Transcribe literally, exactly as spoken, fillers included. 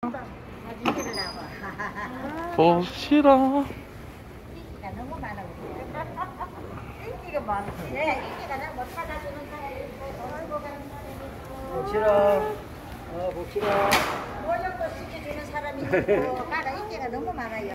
사진 찍으려고. 봅시다. 인기가 너무 많아. 인기가 많아. 네, 인기가 너무 못 찾아주는 사람이 있고, 돈 주고 가는 사람이 있고. 봅시다. 어, 봅시다. 모욕도 시켜주는 사람이 있고, 가가 인기가 너무 많아요.